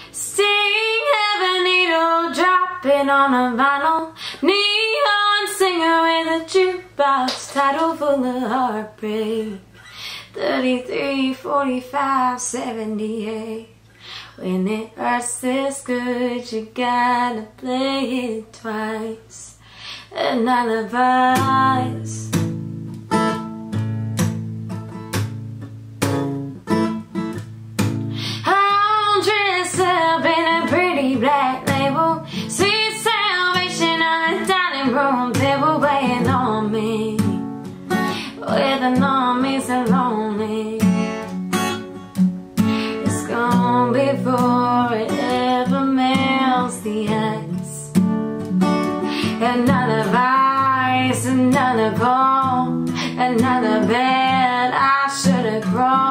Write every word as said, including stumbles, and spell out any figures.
Sting heavy needle dropping on a vinyl. Neon singer with a jukebox title full of heartbreak. thirty-three, forty-five, seventy-eight. When it hurts this good, you gotta play it twice. And alibis. I'm dressed up in a pretty black label. Sweet salvation on a dining room table, weighing on me with an army so lonely. It's gone before it ever melts the ice. Another vice, another ball, another bed I should have crossed.